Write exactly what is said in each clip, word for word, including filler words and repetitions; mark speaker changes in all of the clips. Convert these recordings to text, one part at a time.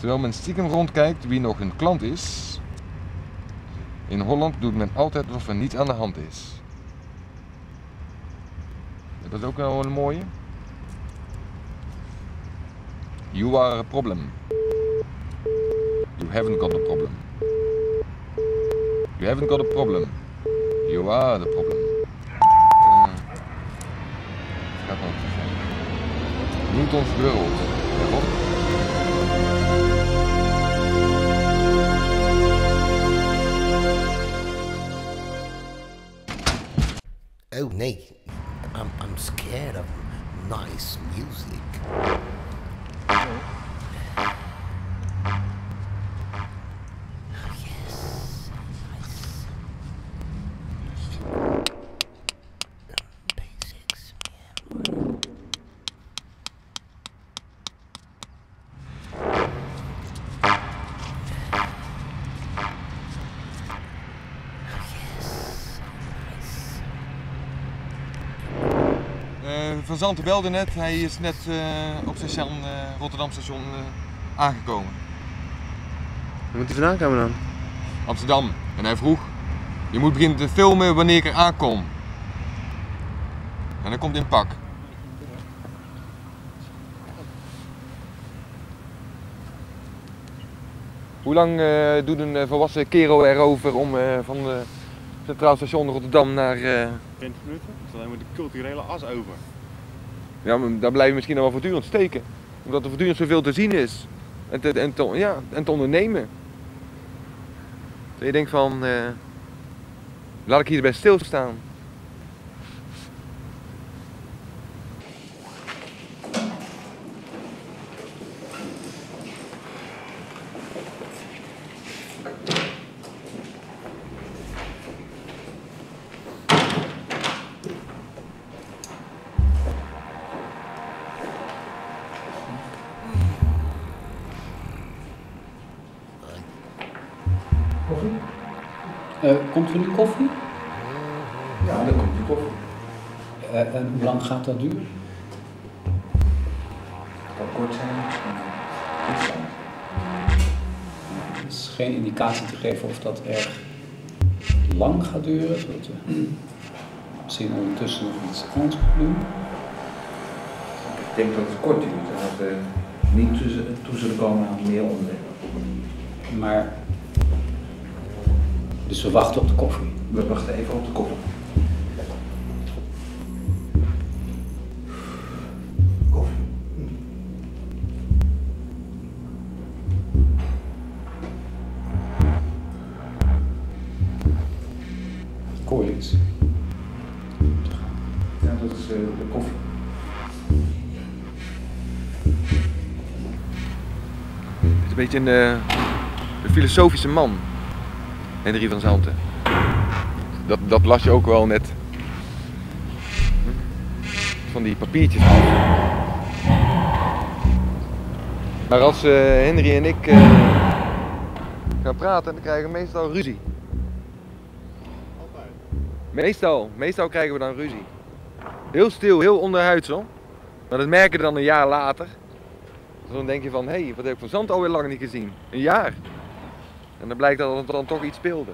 Speaker 1: Terwijl men stiekem rondkijkt wie nog een klant is. In Holland doet men altijd alsof er niets aan de hand is. Dat is ook wel een mooie. You are a problem. You haven't got a problem. You haven't got a problem. You are the problem. Uh, het gaat nog te zijn. Newton's world. Waarom?
Speaker 2: Oh nee, I'm, I'm scared of nice music.
Speaker 1: Van Zanten belde net, hij is net uh, op station, uh, Rotterdam station uh, aangekomen.
Speaker 3: Waar moet hij vandaan komen dan?
Speaker 1: Amsterdam. En hij vroeg, je moet beginnen te filmen wanneer ik er aankom. En dan komt hij in pak. Hoe lang uh, doet een uh, volwassen kerel erover om uh, van het Centraal Station Rotterdam naar... Uh...
Speaker 4: twintig minuten? Dat is alleen maar de culturele as over.
Speaker 1: Ja, maar daar blijf je misschien nog wel voortdurend steken. Omdat er voortdurend zoveel te zien is. En te, en te, ja, en te ondernemen. Dat je denkt van, uh, laat ik hierbij stilstaan.
Speaker 5: Koffie? Uh, komt er nu koffie?
Speaker 6: Ja, dan komt die koffie.
Speaker 5: Uh, en hoe lang gaat dat duren?
Speaker 6: Het kan kort zijn, iets lang.
Speaker 5: Er is geen indicatie te geven of dat erg lang gaat duren, zodat we misschien ondertussen nog iets anders gaan doen.
Speaker 6: Ik denk dat het kort duurt en dat we niet toe zullen komen aan meer onderwerpen.
Speaker 5: Maar, dus we wachten op de koffie.
Speaker 6: We wachten even op de koffie. Koffie.
Speaker 5: Ik hoor iets.
Speaker 6: Ja, dat is uh, de koffie.
Speaker 1: Het is een beetje een, uh, een filosofische man, Henry van Zanten. Dat, dat las je ook wel net van die papiertjes af. Maar als uh, Henry en ik uh, gaan praten, dan krijgen we meestal ruzie.
Speaker 4: Altijd.
Speaker 1: Meestal, meestal krijgen we dan ruzie. Heel stil, heel onderhuids hoor. Maar dat merk je dan een jaar later. Dan denk je van, hé, hey, wat heb ik van Zanten alweer lang niet gezien? Een jaar. En dan blijkt dat er dan toch iets speelde.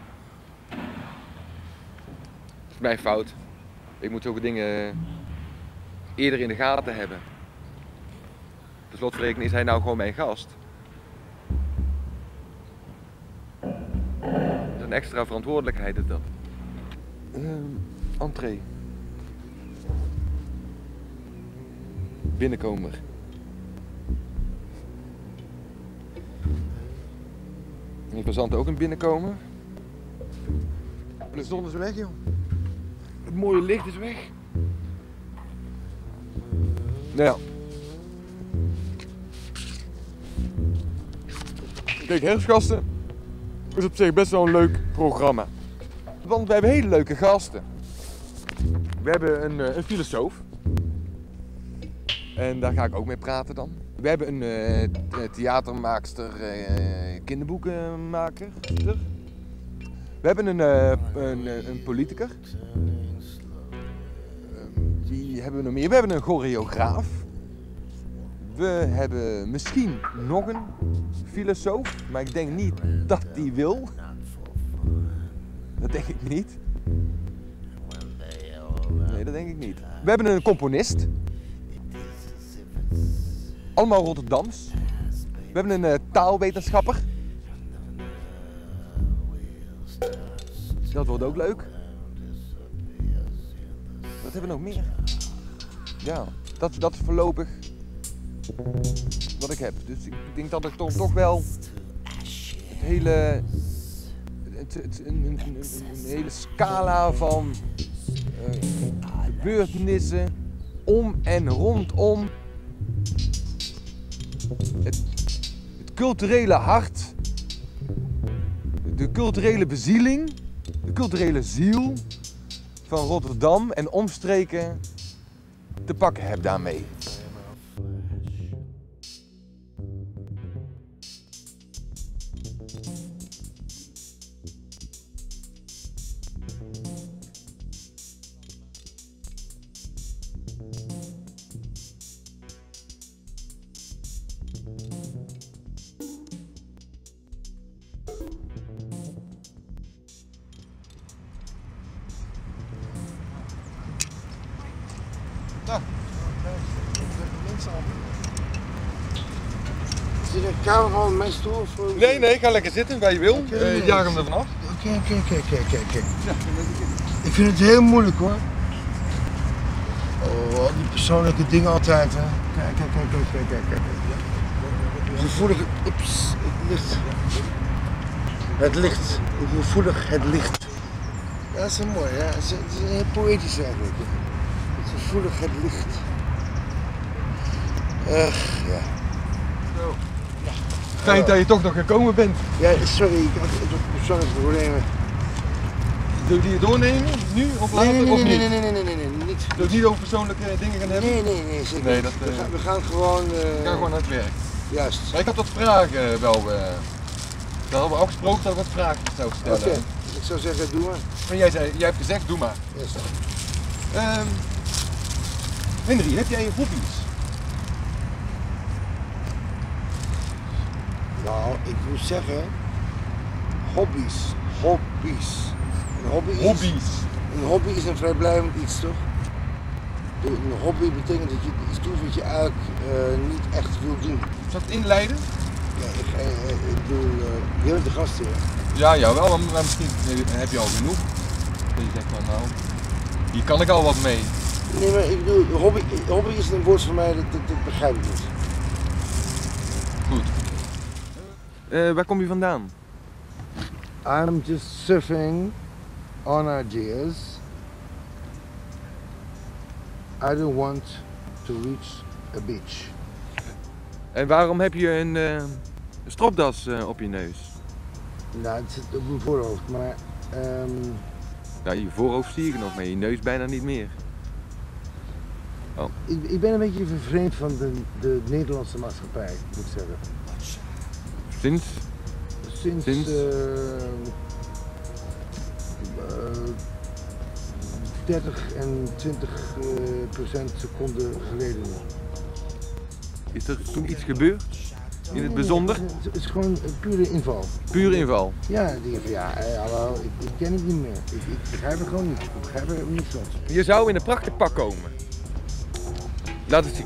Speaker 1: Dat is mijn fout. Ik moet zulke dingen eerder in de gaten hebben. Per slotverrekening is hij nou gewoon mijn gast. Dat is een extra verantwoordelijkheid is dat. Uh, entree. Binnenkomer. Heeft van Zanten ook een binnenkomen? De zon is weg, joh. Het mooie licht is weg. Nou ja. Kijk, herfstgasten is op zich best wel een leuk programma. Want we hebben hele leuke gasten. We hebben een, een filosoof. En daar ga ik ook mee praten dan. We hebben een uh, theatermaakster, uh, kinderboekenmaker. We hebben een, uh, een, een politicus. Uh, wie hebben we nog meer? We hebben een choreograaf. We hebben misschien nog een filosoof, maar ik denk niet dat die wil. Dat denk ik niet. Nee, dat denk ik niet. We hebben een componist. Allemaal Rotterdams. We hebben een uh, taalwetenschapper. Dat wordt ook leuk. Wat hebben we nog meer? Ja, dat, dat is voorlopig wat ik heb. Dus ik denk dat ik toch, toch wel het hele, het, het, een, een, een, een hele scala van uh, gebeurtenissen om en rondom het, het culturele hart, de culturele bezieling, de culturele ziel van Rotterdam en omstreken te pakken heb daarmee.
Speaker 2: Nou, zit een camera op mijn stoel? Of...
Speaker 1: Nee, nee, ga lekker zitten waar je wil.
Speaker 2: Okay,
Speaker 1: uh,
Speaker 2: nee.
Speaker 1: jaag hem er vanaf.
Speaker 2: Oké, oké, oké, oké, oké. Ik vind het heel moeilijk hoor. Oh, al die persoonlijke dingen altijd hè. Kijk, kijk, kijk, kijk, kijk, kijk. kijk. Gevoelig, ups, het licht. Het licht, gevoelig het licht. Ja, dat is wel mooi, ja. Het is, het is heel poëtisch eigenlijk. Gevoelig het licht. Ugh, ja.
Speaker 1: Fijn dat je toch nog gekomen bent.
Speaker 2: Ja, sorry, ik had persoonlijke problemen.
Speaker 1: Wil je die doornemen? Nu of later?
Speaker 2: Nee, nee,
Speaker 1: of
Speaker 2: nee,
Speaker 1: niet?
Speaker 2: nee, nee, nee, nee, nee, nee, niet.
Speaker 1: Wil je niet over persoonlijke dingen gaan hebben?
Speaker 2: Nee, nee, nee, zeker
Speaker 1: Nee,
Speaker 2: niet.
Speaker 1: dat,
Speaker 2: we,
Speaker 1: uh,
Speaker 2: gaan, we gaan gewoon... Uh,
Speaker 1: We gaan gewoon aan het werk.
Speaker 2: Juist.
Speaker 1: Maar ik had wat vragen wel. Uh, daar hadden we afgesproken dat ik wat vragen zou stellen.
Speaker 2: Oké, okay. Ik zou zeggen, doe maar.
Speaker 1: Maar jij, zei, jij hebt gezegd, doe maar.
Speaker 2: Yes.
Speaker 1: Um, Henry, heb jij hobby's?
Speaker 2: Nou, ik moet zeggen, hobby's, hobby's. Een hobby is,
Speaker 1: Hobby's?
Speaker 2: Een hobby is een vrijblijvend iets, toch? Een hobby betekent dat je iets doet wat je eigenlijk uh, niet echt wil doen.
Speaker 1: Zal ik het inleiden?
Speaker 2: Ja, ik, uh, ik bedoel, uh, je bent de gast hier.
Speaker 1: Ja, jawel, maar, maar misschien heb je al genoeg. Dat je zegt van nou, hier kan ik al wat mee.
Speaker 2: Nee, maar ik bedoel, hobby, hobby is een woord voor mij, dat, dat, dat begrijp ik niet.
Speaker 1: Goed. Uh, waar kom je vandaan?
Speaker 2: I'm just surfing on ideas. I don't want to reach a beach.
Speaker 1: En waarom heb je een uh, stropdas uh, op je neus?
Speaker 2: Nou, het zit op mijn voorhoofd, maar... Um...
Speaker 1: Ja, je voorhoofd zie ik nog, maar je neus bijna niet meer. Oh.
Speaker 2: Ik, ik ben een beetje vervreemd van de, de Nederlandse maatschappij, moet ik zeggen.
Speaker 1: Sinds?
Speaker 2: Sinds...
Speaker 1: Sinds?
Speaker 2: Uh, uh, dertig en twintig uh, procent seconden geleden.
Speaker 1: Is er toen iets gebeurd? In het bijzonder?
Speaker 2: Nee, nee, het is gewoon een pure inval.
Speaker 1: Pure inval?
Speaker 2: Ja, ik denk van ja, hey, hallo, ik, ik ken het niet meer. Ik, ik begrijp het gewoon niet. Ik begrijp er niets van.
Speaker 1: Je zou in een prachtig pak komen. Laat het zien.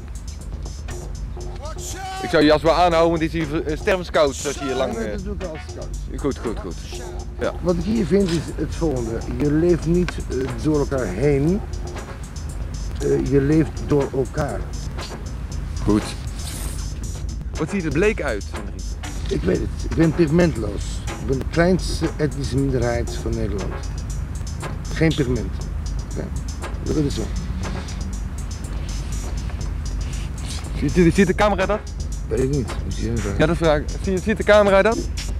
Speaker 1: Ik zou je jas wel aanhouden, want die is hier stervenskoud als je hier lang...
Speaker 2: Ja, dat doe ik als koud.
Speaker 1: Goed, goed, goed. Ja.
Speaker 2: Wat ik hier vind is het volgende. Je leeft niet uh, door elkaar heen. Uh, je leeft door elkaar.
Speaker 1: Goed. Wat ziet er bleek uit, Henry?
Speaker 2: Ik weet het. Ik ben pigmentloos. Ik ben de kleinste etnische minderheid van Nederland. Geen pigment. Okay. Dat is zo.
Speaker 1: Ziet, ziet de camera dat?
Speaker 2: Weet ik niet. Moet je even...
Speaker 1: Ja, dat vraag ik. Ziet, ziet de camera dat?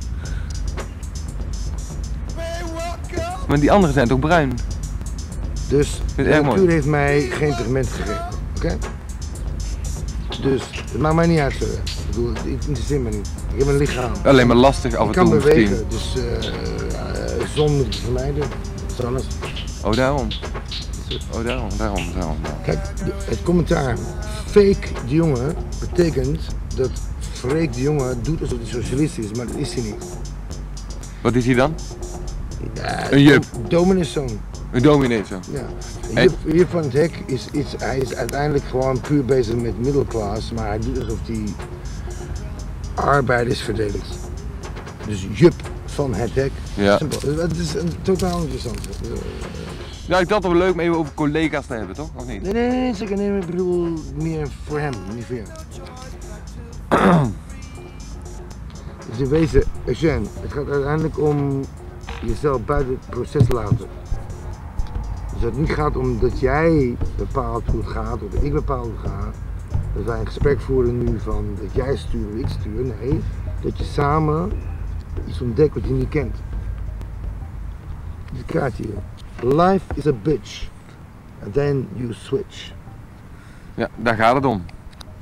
Speaker 1: Maar die anderen zijn toch bruin?
Speaker 2: Dus de natuur heeft mij geen pigment gegeven. Oké? Okay? Dus het maakt mij niet uit. Ik bedoel, het interesseert me niet. Ik heb een lichaam.
Speaker 1: Alleen maar lastig af en toe.
Speaker 2: Ik kan bewegen,
Speaker 1: misschien.
Speaker 2: dus uh, uh, zon moet ik vermijden. Dat is alles.
Speaker 1: Oh, daarom.
Speaker 2: Zo.
Speaker 1: Oh, daarom, daarom, daarom.
Speaker 2: Kijk, de- het commentaar fake de jongen betekent dat Freek de jongen doet alsof hij socialist is, maar dat is hij niet.
Speaker 1: Wat is hij dan?
Speaker 2: Ja,
Speaker 1: Een jup.
Speaker 2: dom- Domineeszoon.
Speaker 1: Een dominee zo.
Speaker 2: Ja.
Speaker 1: En-
Speaker 2: Jip, Jip van het Hek is, is, hij is uiteindelijk gewoon puur bezig met middelklas, maar hij doet alsof hij arbeiders verdedigt. Dus Jup van het Hek.
Speaker 1: Ja.
Speaker 2: Simpel. Het is een totaal interessant.
Speaker 1: Ja, ik dacht het wel leuk om even over collega's te hebben, toch? Of niet?
Speaker 2: Nee, nee, nee, zeker nee, ik bedoel meer voor hem, niet voor jou. Dus in wezen, Eugène, het gaat uiteindelijk om jezelf buiten het proces laten. Dus dat het niet gaat om dat jij bepaalt hoe het gaat, of dat ik bepaal hoe het gaat. Dat wij een gesprek voeren nu van dat jij stuurt of ik stuur. Nee, dat je samen iets ontdekt wat je niet kent. Dit kaartje hier. Life is a bitch. And then you switch.
Speaker 1: Ja, daar gaat het om.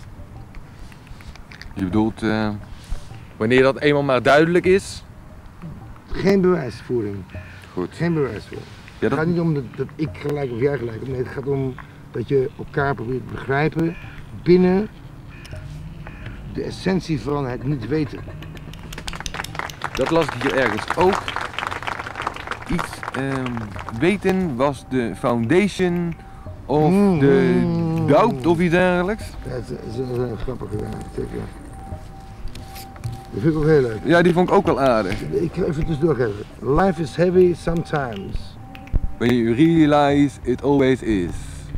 Speaker 1: Je bedoelt, eh, wanneer dat eenmaal maar duidelijk is.
Speaker 2: Geen bewijsvoering.
Speaker 1: Goed.
Speaker 2: Geen bewijsvoering.
Speaker 1: Ja,
Speaker 2: Het gaat
Speaker 1: dat,
Speaker 2: niet om dat, dat ik gelijk of jij gelijk hebt. Nee, het gaat om dat je elkaar probeert te begrijpen binnen de essentie van het niet weten.
Speaker 1: dat las ik hier ergens ook. Iets, ehm, weten was de foundation of
Speaker 2: Mm.
Speaker 1: de doubt of iets dergelijks.
Speaker 2: Ja, dat is, dat is een grappige ja, zeker. Dat vind ik ook heel leuk.
Speaker 1: Ja, die vond ik ook wel aardig.
Speaker 2: Ik ga even tussendoor geven. Life is heavy sometimes.
Speaker 1: When you realize it always is.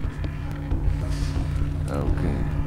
Speaker 1: Oké.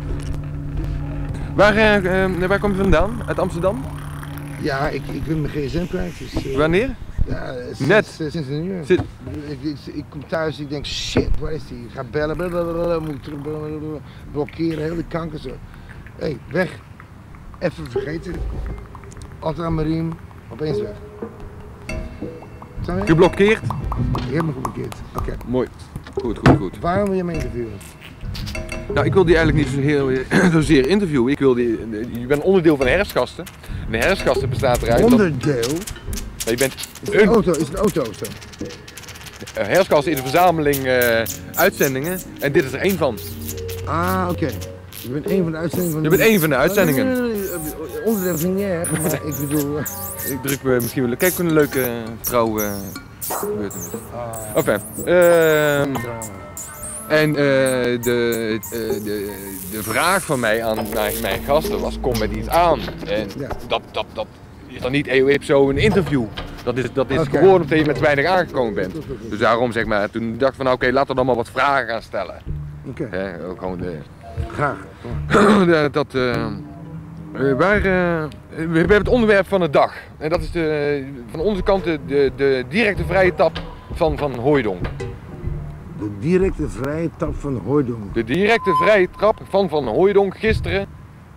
Speaker 1: Waar, eh, eh, waar kom je vandaan? Uit Amsterdam?
Speaker 2: Ja, ik, ik ben mijn gsm kwijt. Dus, uh,
Speaker 1: Wanneer?
Speaker 2: Ja, sinds,
Speaker 1: Net.
Speaker 2: uh, sinds een uur.
Speaker 1: Zit-
Speaker 2: Ik, ik, ik kom thuis en ik denk, shit, waar is die? Ik ga bellen, blablabla, moet ik terug, blablabla, blokkeren, heel die kanker zo. Hé, hey, weg. Even vergeten. Altijd aan mijn riem, opeens weg. Snap je?
Speaker 1: Geblokkeerd?
Speaker 2: Ik heb me geblokkeerd. Oké.
Speaker 1: Mooi. Goed, goed, goed.
Speaker 2: Waarom wil je me interviewen?
Speaker 1: Nou, ik wil die eigenlijk niet zo heel, zozeer interviewen. Ik wil die, je bent onderdeel van de herfstgasten. En de herfstgasten bestaat eruit dat
Speaker 2: Onderdeel?
Speaker 1: je bent
Speaker 2: Is het een
Speaker 1: een
Speaker 2: auto? Is het een auto of zo?
Speaker 1: uh, herfstgast is een verzameling eh, uitzendingen en dit is er één van.
Speaker 2: Ah, oké. Je bent één van de uitzendingen van
Speaker 1: Je bent één van de uitzendingen.
Speaker 2: Nee, nee, nee, nee. Onderdeel is niet erg, maar ik bedoel... eh,
Speaker 1: Ik druk me misschien wel. Kijk, een leuke uh, vrouw uh, gebeurtenis. Enfin, ehm, en uh, de, uh, de, de vraag van mij aan mijn, mijn gasten was: kom met iets aan. En
Speaker 2: Ja.
Speaker 1: dat, dat, dat is dan niet eeuwig zo een interview. Dat is, dat is
Speaker 2: Oké.
Speaker 1: gewoon omdat je met weinig aangekomen bent. Dus daarom zeg maar, toen dacht ik van nou, oké, laten we dan maar wat vragen gaan stellen.
Speaker 2: Oké,
Speaker 1: Hè, ook gewoon de,
Speaker 2: graag.
Speaker 1: de- dat, eh, eh, waar, eh, we hebben het onderwerp van de dag. En dat is de, van onze kant de, de, de directe vrije tap van, van Hooijdonk.
Speaker 2: De directe vrije tap van Hooijdonk.
Speaker 1: De directe vrije trap van Van Hooijdonk gisteren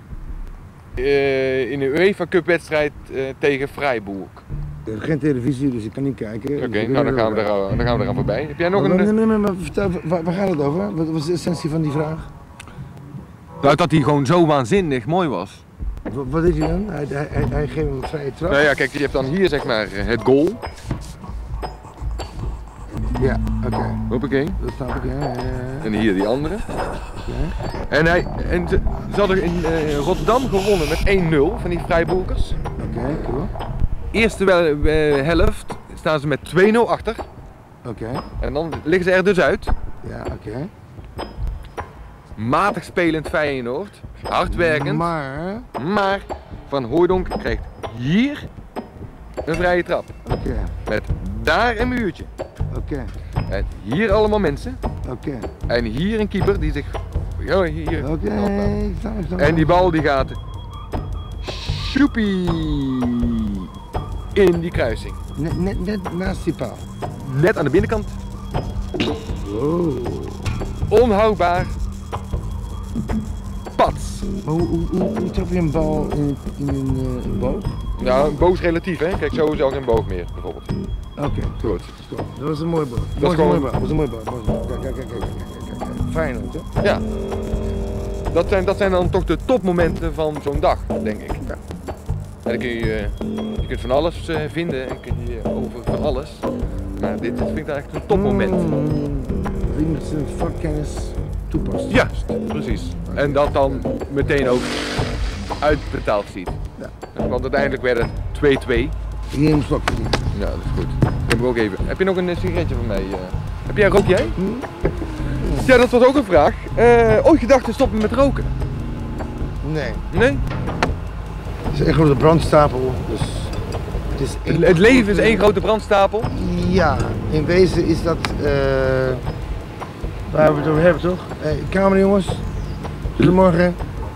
Speaker 1: eh, in de UEFA Cup wedstrijd eh, tegen Freiburg.
Speaker 2: Ik heb geen televisie, dus ik kan niet kijken.
Speaker 1: Oké,
Speaker 2: Dus ik
Speaker 1: nou dan
Speaker 2: weet
Speaker 1: gaan, we
Speaker 2: het
Speaker 1: daar, dan gaan we eraan voorbij. Heb jij nog
Speaker 2: wel.
Speaker 1: een...
Speaker 2: Nee, nee, nee, maar vertel, waar, waar gaat het over? Wat was de essentie van die vraag?
Speaker 1: Nou, dat hij gewoon zo waanzinnig mooi was.
Speaker 2: Wat, wat deed hij dan? Hij, hij, hij, hij geeft hem een vrije trap?
Speaker 1: Nou ja, kijk, je hebt dan hier zeg maar het goal.
Speaker 2: Ja, oké.
Speaker 1: Hoppakee.
Speaker 2: Dat snap ik, ja. ja, ja, ja.
Speaker 1: En hier die andere.
Speaker 2: Oké.
Speaker 1: En, hij, en ze, ze hadden in eh, Rotterdam gewonnen met één nul van die Freiburgers.
Speaker 2: Oké, cool.
Speaker 1: Eerste wel, eh, helft staan ze met twee nul achter.
Speaker 2: Oké,
Speaker 1: En dan liggen ze er dus uit.
Speaker 2: ja, oké.
Speaker 1: Matig spelend Feyenoord. Hardwerkend.
Speaker 2: Maar,
Speaker 1: Maar Van Hooijdonk krijgt hier een vrije trap.
Speaker 2: oké,
Speaker 1: Met daar een muurtje.
Speaker 2: oké,
Speaker 1: En hier allemaal mensen.
Speaker 2: oké.
Speaker 1: En hier een keeper die zich... Ja, hier.
Speaker 2: Oké, ik snap, ik snap.
Speaker 1: En die bal die gaat... Sjoepie! In die kruising.
Speaker 2: Net, net, net naast die paal.
Speaker 1: Net aan de binnenkant.
Speaker 2: Wow.
Speaker 1: Onhoudbaar. Pats.
Speaker 2: Maar hoe, hoe, hoe, hoe trap je een bal in, in een uh, boog?
Speaker 1: Nou, een boog is relatief, hè? Kijk, zo is ook geen boog meer, bijvoorbeeld.
Speaker 2: Oké,
Speaker 1: Goed.
Speaker 2: stop. Dat was een mooi boog. Dat
Speaker 1: is
Speaker 2: was een
Speaker 1: gewoon-
Speaker 2: mooi boog. Dat was een mooi boog. Dat was een- Kijk, kijk, kijk, kijk, kijk, kijk, kijk. Feyenoord, hè?
Speaker 1: Ja. Dat zijn, dat zijn dan toch de topmomenten van zo'n dag, denk ik.
Speaker 2: Ja.
Speaker 1: En dan kun je, eh, je kunt van alles eh, vinden en kun je over van alles. Maar dit vind ik eigenlijk een topmoment.
Speaker 2: Mm, iemand zijn vakkennis toepast.
Speaker 1: Ja, precies. En dat dan meteen ook uitbetaald ziet.
Speaker 2: Ja.
Speaker 1: Want uiteindelijk werd het twee twee.
Speaker 2: Hier een slokje.
Speaker 1: Ja, dat is goed. Ik heb ook even. Heb je nog een sigaretje van mij? Uh... Heb jij, rook jij?
Speaker 2: Hm?
Speaker 1: Ja, dat was ook een vraag. Uh, ooit gedacht te stoppen met roken?
Speaker 2: Nee.
Speaker 1: Nee?
Speaker 2: Het is een grote brandstapel, dus het is één
Speaker 1: Het leven is
Speaker 2: grote-
Speaker 1: één grote brandstapel?
Speaker 2: Ja, in wezen is dat uh, waar we het over hebben, toch? Hey, kamer jongens, goedemorgen.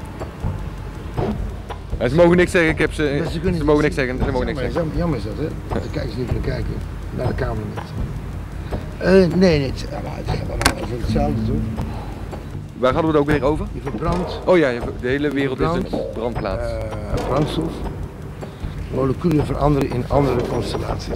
Speaker 1: Ja, ze mogen niks zeggen, ik heb ze.
Speaker 2: Ja,
Speaker 1: Ze,
Speaker 2: kunnen
Speaker 1: mogen niks zeggen. Ze mogen niks
Speaker 2: Jammer,
Speaker 1: zeggen.
Speaker 2: jammer is dat, hè? Dan kijken ze niet meer kijken naar de kamer net. Uh, nee, nee, het, ja, maar het gaat allemaal over hetzelfde, toch?
Speaker 1: Waar hadden we het ook weer over?
Speaker 2: Je verbrandt
Speaker 1: Oh ja, de hele wereld is
Speaker 2: Brand.
Speaker 1: een brandplaats.
Speaker 2: uh, brandstof, moleculen veranderen in andere constellaties.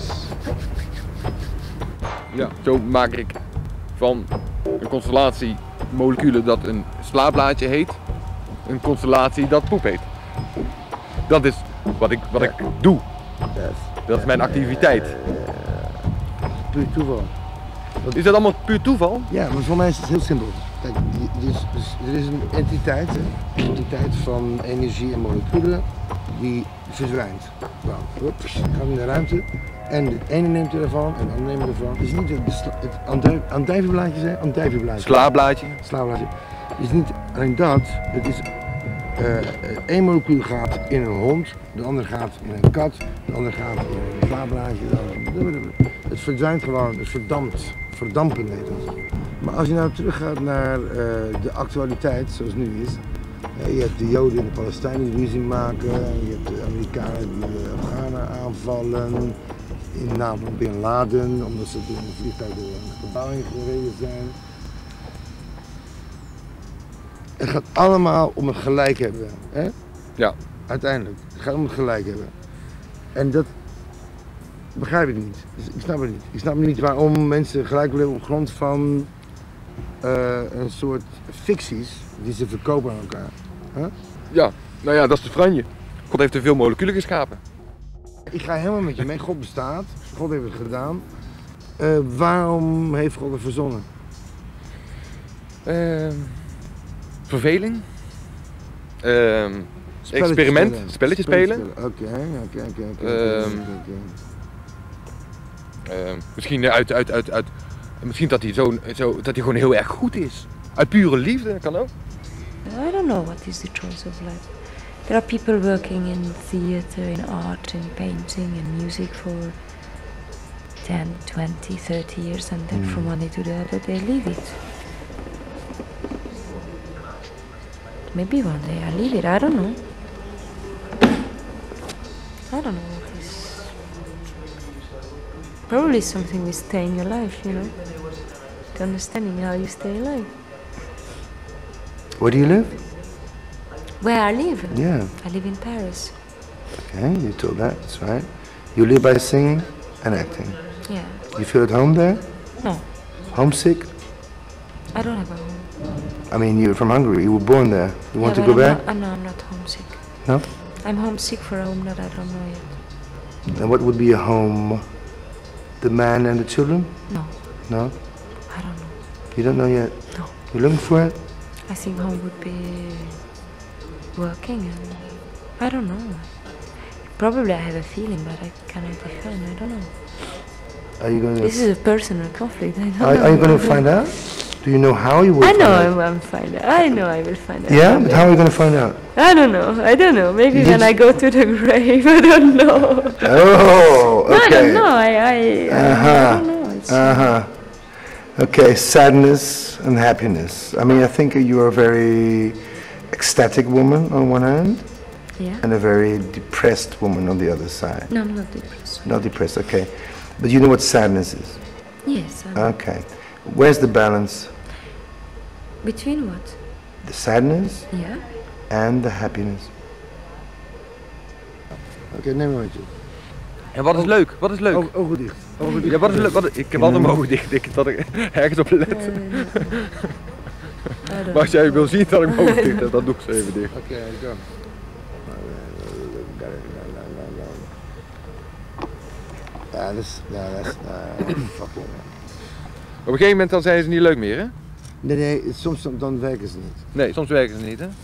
Speaker 1: Ja, zo maak ik van een constellatie moleculen dat een slaapblaadje heet, een constellatie dat poep heet. Dat is wat ik, wat ik doe. Dat is mijn activiteit.
Speaker 2: Puur toeval.
Speaker 1: Is dat allemaal puur toeval?
Speaker 2: Ja, maar voor mij is het heel simpel. Kijk, die- dus, dus, er is een entiteit, hè? een entiteit van energie en moleculen die verdwijnt. Nou, hups, gaat in de ruimte en de ene neemt ervan en de andere neemt ervan. Het is niet het, besla- het andij- andijvenblaadje, hè? Andijvenblaadje.
Speaker 1: Slaapblaadje.
Speaker 2: Slaapblaadje. Het is niet alleen dat, het is uh, één molecuul gaat in een hond, de andere gaat in een kat, de andere gaat in een slaapblaadje. Het verdwijnt gewoon, het verdampt, verdampen heet dat. Maar als je nou teruggaat naar uh, de actualiteit zoals het nu is, uh, je hebt de Joden en de Palestijnen die ruzie maken, je hebt de Amerikanen die de Afghanen aanvallen in de naam van Bin Laden, omdat ze in een vliegtuig door een gebouw heen gereden zijn. Het gaat allemaal om het gelijk hebben, hè?
Speaker 1: Ja.
Speaker 2: Uiteindelijk, het gaat om het gelijk hebben. En dat begrijp ik niet. Dus ik snap het niet. Ik snap niet waarom mensen gelijk willen op grond van uh, een soort ficties die ze verkopen aan elkaar. Huh?
Speaker 1: Ja, nou ja, dat is de franje. God heeft te veel moleculen geschapen.
Speaker 2: Ik ga helemaal met je mee. God bestaat. God heeft het gedaan. Uh, waarom heeft God het verzonnen?
Speaker 1: Uh, verveling. Uh,
Speaker 2: Spelletjes
Speaker 1: experiment.
Speaker 2: spelen.
Speaker 1: Spelletjes spelen.
Speaker 2: Oké, oké, oké, oké.
Speaker 1: Misschien uit, uit, uit, uit. Misschien dat hij, zo, zo, dat hij gewoon heel erg goed is. Uit pure liefde, kan ook.
Speaker 7: I don't know what is the choice of life. There are people working in theater, in art, in painting, in music for ten, twenty, thirty years, and then from one day to the other they leave it. Maybe one day I leave it, I don't know. I don't know what is. Probably something with staying alive, you know? To understanding how you stay alive.
Speaker 2: Where do you live?
Speaker 7: Where I live?
Speaker 2: Yeah.
Speaker 7: I live in Paris.
Speaker 2: Okay, you told that, that's right. You live by singing and acting.
Speaker 7: Yeah.
Speaker 2: You feel at home there?
Speaker 7: No,
Speaker 2: Homesick?
Speaker 7: I don't have a home.
Speaker 2: I mean, you're from Hungary, you were born there. You want
Speaker 7: Yeah,
Speaker 2: to go
Speaker 7: but I'm
Speaker 2: back?
Speaker 7: Not, uh, no, I'm not homesick.
Speaker 2: No?
Speaker 7: I'm homesick for a home that I don't know yet.
Speaker 2: And what would be a home? The man and the children?
Speaker 7: No,
Speaker 2: No?
Speaker 7: I don't know.
Speaker 2: You don't know yet?
Speaker 7: No.
Speaker 2: You're looking for it?
Speaker 7: I think home would be working and I don't know. Probably I have a feeling, but I cannot define. I don't know.
Speaker 2: Are you going to?
Speaker 7: This is a personal conflict. I don't
Speaker 2: Are,
Speaker 7: know.
Speaker 2: are you going to find out? Do you know how you will
Speaker 7: I
Speaker 2: find
Speaker 7: know
Speaker 2: out?
Speaker 7: I will find out. I know I will find out.
Speaker 2: Yeah, but how are you going to find out?
Speaker 7: I don't know. I don't know. Maybe
Speaker 2: You
Speaker 7: when
Speaker 2: did-
Speaker 7: I go to the grave. I don't know.
Speaker 2: Oh,
Speaker 7: No, I don't
Speaker 2: okay.
Speaker 7: know. I, I, I,
Speaker 2: Uh-huh.
Speaker 7: I don't know. It's,
Speaker 2: Uh-huh. Okay, sadness and happiness. I mean, I think you are a very ecstatic woman on one hand
Speaker 7: Yeah.
Speaker 2: and a very depressed woman on the other side.
Speaker 7: No, I'm not depressed.
Speaker 2: Not depressed, okay. But you know what sadness is?
Speaker 7: Yes. I'm
Speaker 2: Okay. Where's the balance?
Speaker 7: Between what?
Speaker 2: The sadness
Speaker 7: Yeah.
Speaker 2: and the happiness. Oké, neem maar met je.
Speaker 1: En wat is leuk? Wat is leuk?
Speaker 2: Ogen, ogen dicht. Ogen dicht.
Speaker 1: Ja, wat is leuk? Wat, ik heb altijd mijn ogen dicht, ik, dat ik ergens op let. Maar als jij wil zien dat ik mijn ogen dicht heb, dan doe ik ze even dicht.
Speaker 2: Oké, go. Ja, dat is, ja, dat is, uh, fucking.
Speaker 1: Op een gegeven moment dan zijn ze niet leuk meer, hè?
Speaker 2: Nee, nee, soms dan, dan werken ze niet.
Speaker 1: Nee, soms werken ze niet, hè?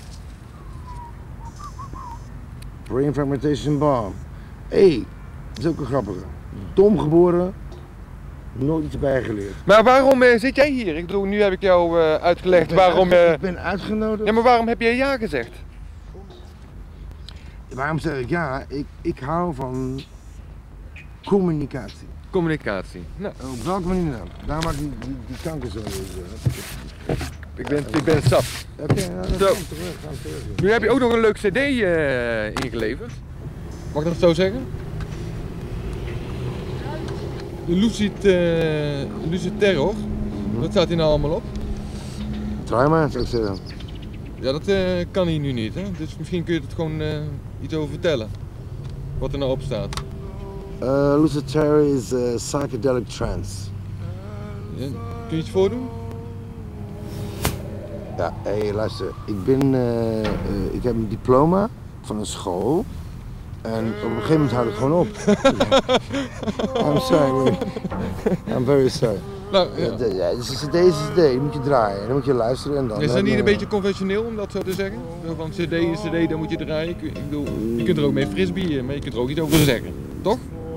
Speaker 2: Brain fragmentation bomb. Hé, hey, dat is ook een grappige. Dom geboren, nooit iets bijgeleerd.
Speaker 1: Maar waarom uh, zit jij hier? Ik bedoel, nu heb ik jou uh, uitgelegd
Speaker 2: ik
Speaker 1: waarom...
Speaker 2: Uitge-
Speaker 1: Uh...
Speaker 2: Ik ben uitgenodigd.
Speaker 1: Ja, maar waarom heb jij ja gezegd?
Speaker 2: Waarom zeg ik ja? Ik, ik hou van communicatie.
Speaker 1: Communicatie. Nou.
Speaker 2: Op welke manier dan? Daar maak ik die, die, die kanker zo.
Speaker 1: Ik ben, ik ben sap.
Speaker 2: Oké, okay, nou, dat
Speaker 1: zo.
Speaker 2: gaan we terug, gaan we terug.
Speaker 1: Nu heb je ook nog een leuk cd uh, ingeleverd. Mag ik dat zo zeggen? De Lucid, uh, Lucid Terror. Mm-hmm. Wat staat hier nou allemaal op?
Speaker 2: Draai maar, zou ik zeggen.
Speaker 1: Ja, dat uh, kan hier nu niet, hè? Dus misschien kun je er gewoon uh, iets over vertellen. Wat er nou op staat.
Speaker 2: Uh, Lucid Terror is uh, psychedelic trance.
Speaker 1: Ja, kun je iets voordoen?
Speaker 2: Ja, hé, hey, luister. Ik ben, uh, uh, ik heb een diploma van een school. En op een gegeven moment houd ik gewoon op. I'm sorry, man. I'm very sorry.
Speaker 1: Nou, ja.
Speaker 2: Ja, de, ja, dus deze C D, die moet je draaien, dan moet je luisteren en dan...
Speaker 1: Is dat niet
Speaker 2: uh,
Speaker 1: een beetje conventioneel om dat zo te zeggen? Zo van cd is cd, dan moet je draaien. Ik bedoel, je kunt er ook mee frisbeeën, maar je kunt er ook iets over zeggen, toch?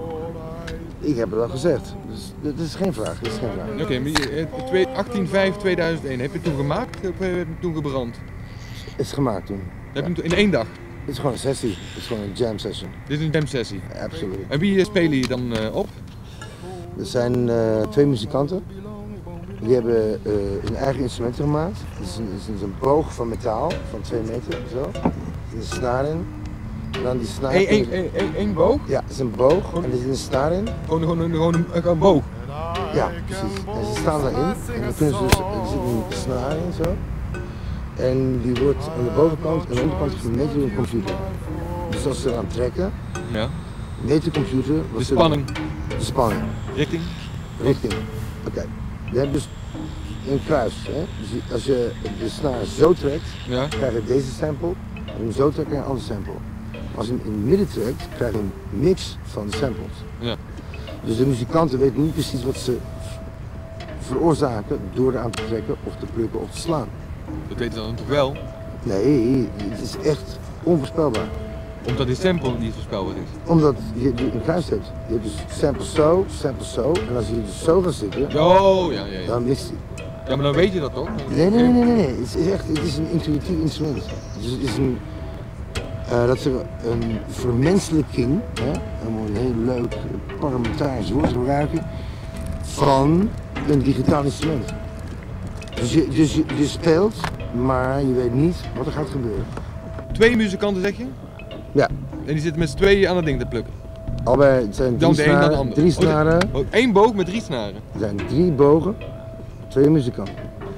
Speaker 2: Ik heb het al gezegd, dus dat is geen vraag, dat is geen vraag.
Speaker 1: Oké, okay, maar achttien vijf tweeduizend één, heb je het toen gemaakt of heb je het toen gebrand?
Speaker 2: Het is gemaakt toen.
Speaker 1: Heb je het in één dag?
Speaker 2: Het is gewoon een sessie, het is gewoon een jam session.
Speaker 1: Dit is een jam sessie?
Speaker 2: Absoluut.
Speaker 1: En wie spelen hier dan uh, op?
Speaker 2: Er zijn uh, twee muzikanten. Die hebben uh, hun eigen instrumenten gemaakt. Het is, een, het is een boog van metaal van twee meter, zo. Er zit een snaar in. En dan die snaar...
Speaker 1: Eén één boog?
Speaker 2: Ja, het is een boog en er zit een snaar in.
Speaker 1: Gewoon, gewoon, een, gewoon een, een boog?
Speaker 2: Ja, precies. En ze staan daarin. En dan kunnen ze dus, er zit een snaar in, zo. En die wordt aan de bovenkant en aan de onderkant gemeten door een computer. Dus als ze eraan trekken,
Speaker 1: ja.
Speaker 2: meet de computer...
Speaker 1: De spanning?
Speaker 2: De spanning.
Speaker 1: Richting?
Speaker 2: Richting. Oké. Okay. Je hebt dus een kruis. Hè? Dus als je de snaar zo trekt,
Speaker 1: ja.
Speaker 2: krijg je deze sample. Als je hem zo trekt, krijg je een andere sample. Als je hem in het midden trekt, krijg je een mix van de samples.
Speaker 1: Ja.
Speaker 2: Dus de muzikanten weten niet precies wat ze veroorzaken door eraan te trekken of te plukken of te slaan.
Speaker 1: Dat weten ze dan toch wel?
Speaker 2: Nee, het is echt onvoorspelbaar.
Speaker 1: Omdat die sample niet voorspelbaar is?
Speaker 2: Omdat je een kruis hebt. Je hebt dus samples zo, samples zo. En als je dus zo gaat zitten,
Speaker 1: oh, ja, ja, ja.
Speaker 2: dan mixt hij.
Speaker 1: Ja, maar dan weet je dat toch?
Speaker 2: Nee, nee, nee, nee, nee. Het is echt het is een intuïtief instrument. Dus het is een, uh, dat is een vermenselijking, hè? Om een heel leuk parlementarisch woord te gebruiken, van een digitaal instrument. Dus je, dus je, je speelt, maar je weet niet wat er gaat gebeuren.
Speaker 1: Twee muzikanten zeg je?
Speaker 2: Ja.
Speaker 1: En die zitten met z'n tweeën aan het ding te plukken?
Speaker 2: Allebei, het zijn drie
Speaker 1: dan de
Speaker 2: snaren.
Speaker 1: een dan de ander.
Speaker 2: Drie snaren.
Speaker 1: Oh, één boog met drie snaren?
Speaker 2: Er zijn drie bogen, twee muzikanten.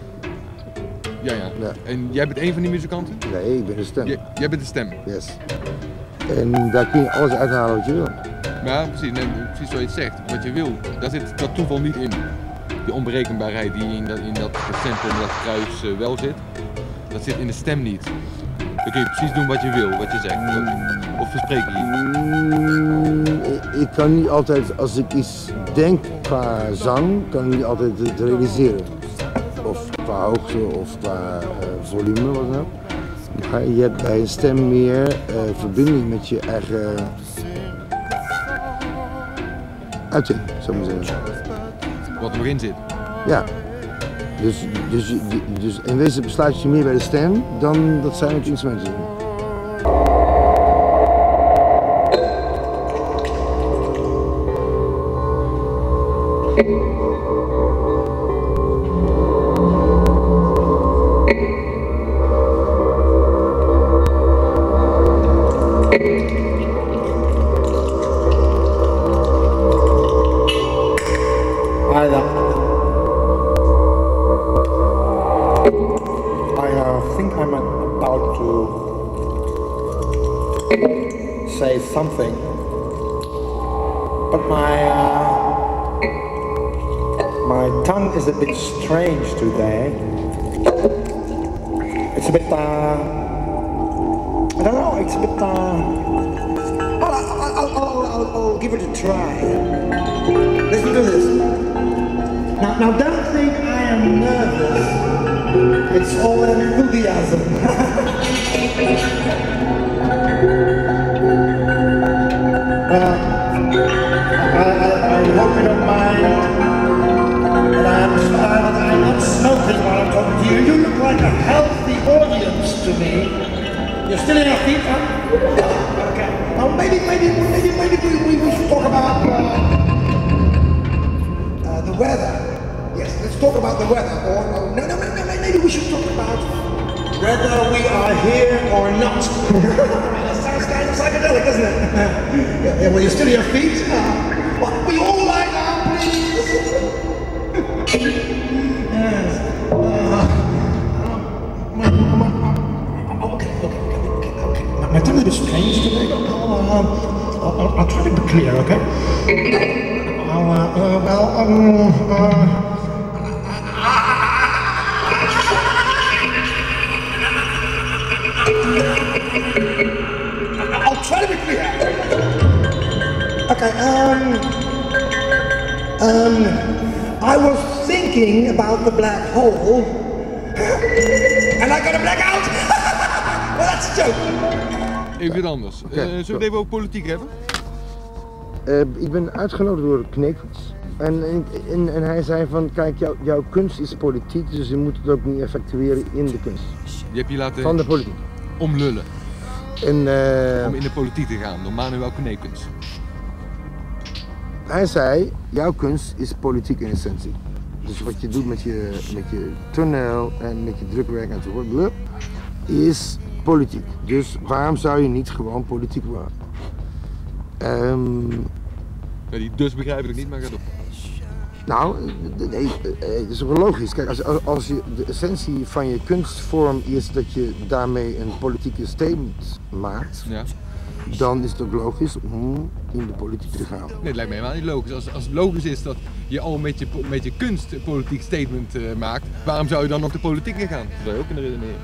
Speaker 1: Ja, ja,
Speaker 2: ja.
Speaker 1: En jij bent één van die muzikanten?
Speaker 2: Nee, ik ben de stem.
Speaker 1: J jij bent de stem?
Speaker 2: Yes. En daar kun je alles uithalen wat je wil.
Speaker 1: Ja, precies, nee, precies zoals je het zegt. Wat je wil, daar zit dat toeval niet in. Die onberekenbaarheid die in dat, in dat sample, in dat kruis uh, wel zit, dat zit in de stem niet. Dan kun je precies doen wat je wil, wat je zegt. Of verspreek je hier?
Speaker 2: Mm, ik, ik kan niet altijd, als ik iets denk qua zang, kan ik niet altijd het realiseren. Of qua hoogte of qua uh, volume, wat dan ook. Maar je hebt bij een stem meer uh, verbinding met je eigen uiting, zou ik maar zeggen.
Speaker 1: Wat er nog in zit?
Speaker 2: Ja. Dus, dus, dus in wezen besluit je meer bij de stem dan dat zij met je instrumenten doen.
Speaker 8: Say something, but my uh, my tongue is a bit strange today. It's a bit, uh, I don't know, it's a bit, uh, I'll, I'll, I'll, I'll, I'll give it a try. Listen to this. Now, now don't think It's all enthusiasm. uh, I, I, I hope you don't mind that I'm, uh, I'm not smoking while I'm talking to you. You look like a healthy audience to me. You're still in your feet, huh? Okay. Well, maybe, maybe, maybe, maybe we, we should talk about uh, uh, the weather. Yes, let's talk about the weather. Or, or no, no, no, no, maybe we should talk about whether we are here or not. That sounds kind of psychedelic, doesn't it? yeah, yeah, well, you're still in your feet. Uh, well, will you all lie down, please? yes. Uh, my, my, my, okay, okay, okay, okay, okay. My, my tongue is a bit strange today. I'll, uh, I'll, I'll, I'll try to be clear, okay? I'll, uh, uh, well, um, uh, I'll try to be clear. Okay, um, um, I was thinking about the black hole, and I got a blackout. Well, that's a joke.
Speaker 1: Even anders.
Speaker 2: Okay,
Speaker 1: uh, zullen we het even over politiek hebben?
Speaker 2: Uh, ik ben uitgenodigd door Kneekels. En, en, en hij zei van, kijk, jou, jouw kunst is politiek, dus je moet het ook niet effectueren in de kunst.
Speaker 1: Je hebt je laten
Speaker 2: Van de politiek.
Speaker 1: omlullen.
Speaker 2: En, uh,
Speaker 1: om in de politiek te gaan, door Manuel Kneekens.
Speaker 2: Hij zei, jouw kunst is politiek in essentie. Dus wat je doet met je, met je toneel en met je drukwerk enzovoort, is politiek. Dus waarom zou je niet gewoon politiek worden? Um,
Speaker 1: ja, die dus begrijp ik niet, maar ga door.
Speaker 2: Nou, nee, het is wel logisch. Kijk, als, als je, de essentie van je kunstvorm is dat je daarmee een politieke statement maakt,
Speaker 1: ja.
Speaker 2: Dan is het ook logisch om in de politiek te gaan.
Speaker 1: Nee, het lijkt me helemaal niet logisch. Als, als het logisch is dat je al met je, met je kunst een politiek statement uh, maakt, waarom zou je dan nog de politiek in gaan? Dat zou je ook kunnen redeneren.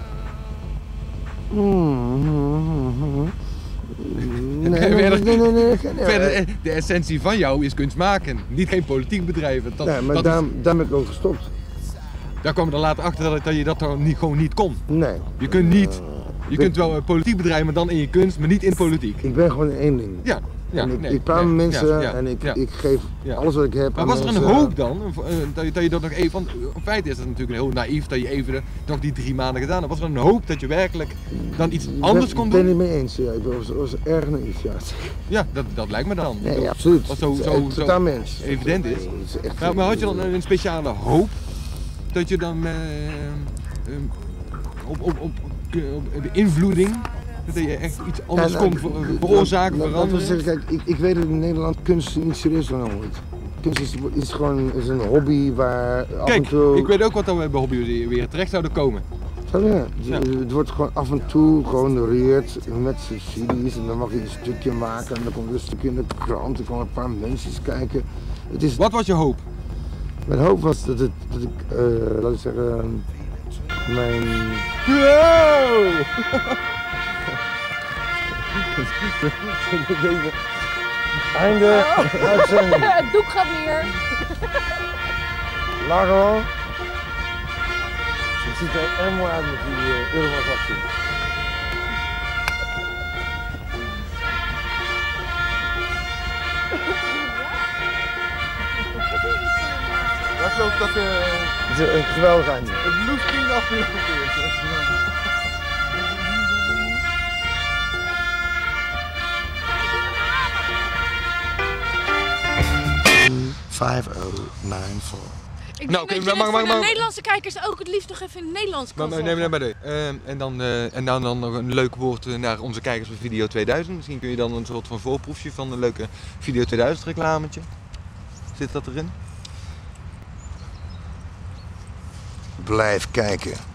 Speaker 2: Mm-hmm. Nee, nee, nee, nee, nee, nee.
Speaker 1: Verder, de essentie van jou is kunst maken, niet geen politiek bedrijven. Dat,
Speaker 2: nee, maar
Speaker 1: dat
Speaker 2: daar,
Speaker 1: is...
Speaker 2: daar ben ik ook gestopt.
Speaker 1: Daar kwam je dan later achter dat, dat je dat dan niet, gewoon niet kon.
Speaker 2: Nee.
Speaker 1: Je kunt niet, je kunt wel een politiek bedrijven, maar dan in je kunst, maar niet in politiek.
Speaker 2: Ik ben gewoon één ding.
Speaker 1: Ja. Ja,
Speaker 2: en ik,
Speaker 1: nee,
Speaker 2: ik praat
Speaker 1: nee,
Speaker 2: met mensen
Speaker 1: ja, ja,
Speaker 2: en ik,
Speaker 1: ja.
Speaker 2: ik geef
Speaker 1: ja.
Speaker 2: alles wat ik heb.
Speaker 1: Maar was er
Speaker 2: mensen.
Speaker 1: een hoop dan, dat je, dat je dat nog even, want in feite is dat natuurlijk heel naïef dat je even nog die drie maanden gedaan hebt. Was er een hoop dat je werkelijk dan iets anders
Speaker 2: ben,
Speaker 1: kon
Speaker 2: doen? Ik
Speaker 1: doen?
Speaker 2: ben het mee eens, ja. Ik was, was erg naïef, ja.
Speaker 1: Ja, dat, dat lijkt me dan.
Speaker 2: Nee, ja, absoluut.
Speaker 1: Wat zo, zo, zo, zo mens. evident is. is echt maar, maar had je dan een speciale hoop dat je dan uh, uh, op, op, op, op de invloeding, dat je echt iets anders ja, nou, kon ver veroorzaken,
Speaker 2: nou,
Speaker 1: veranderen?
Speaker 2: Zeggen, kijk, ik, ik weet dat in Nederland kunst niet serieus genomen wordt. Kunst is, is gewoon is een hobby waar af
Speaker 1: kijk,
Speaker 2: en toe...
Speaker 1: ik weet ook wat we bij hobby weer terecht zouden komen.
Speaker 2: Zo, ja. Ja. Het wordt gewoon af en toe gehonoreerd met subsidies en dan mag je een stukje maken en dan komt er een stukje in de krant, er komen een paar mensen kijken. Het is...
Speaker 1: Wat was je hoop?
Speaker 2: Mijn hoop was dat, het, dat ik, uh, laat ik zeggen, mijn...
Speaker 1: Wow!
Speaker 2: Einde
Speaker 9: oh.
Speaker 2: uitzending.
Speaker 9: Het doek gaat weer.
Speaker 2: Lager hoor. Het ziet er erg mooi uit met die uh, Euromas actie.
Speaker 1: Ik geloof dat uh,
Speaker 2: het is een geweldig einde.
Speaker 1: Het bloedkring afgelopen is.
Speaker 2: vijf nul nine four.
Speaker 9: Ik nou, denk dat je maar, maar, maar, de Nederlandse kijkers ook het liefst nog even in het Nederlands kan
Speaker 1: zeggen. Nee, nee, nee, nee. Uh, en dan, uh, en dan, dan nog een leuk woord naar onze kijkers van Video tweeduizend. Misschien kun je dan een soort van voorproefje van een leuke Video tweeduizend reclametje. Zit dat erin?
Speaker 2: Blijf kijken.